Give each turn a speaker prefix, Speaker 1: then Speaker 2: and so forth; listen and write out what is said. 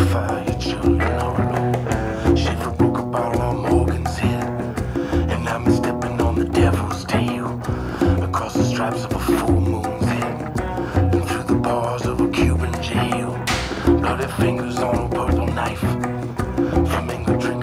Speaker 1: fire your children are alone. Shiver broke a bottle on Morgan's head, and I'm stepping on the devil's tail, across the stripes of a full moon's head, and through the bars of a Cuban jail. Bloody fingers on a purple knife, flamingo drink